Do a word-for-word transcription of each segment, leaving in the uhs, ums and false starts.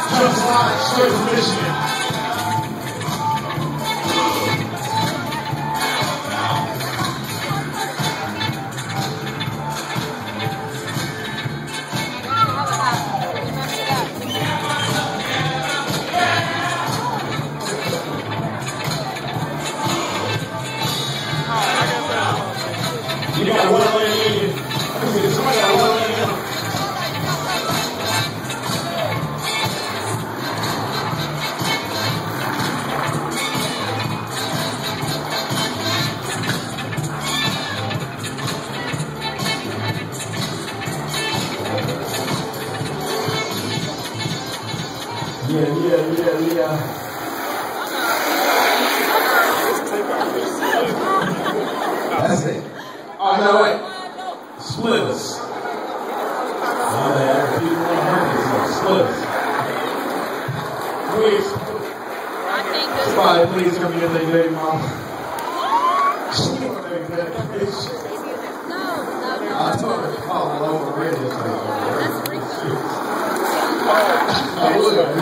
Jumps line straight from Michigan. You got one leg in. Somebody got one leg in. Yeah, yeah, yeah, yeah. That's it. Oh, no, wait. Splitters. Oh, man. People want to hurt themselves. Splitters. Please. Somebody, please come get their baby mama. She want to make that bitch. I told her to call it over radio station. I would have.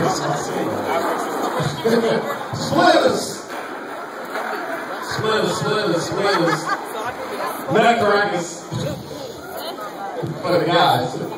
Splitters. Splitters, splitters, splitters. Nutcrackers for the guys.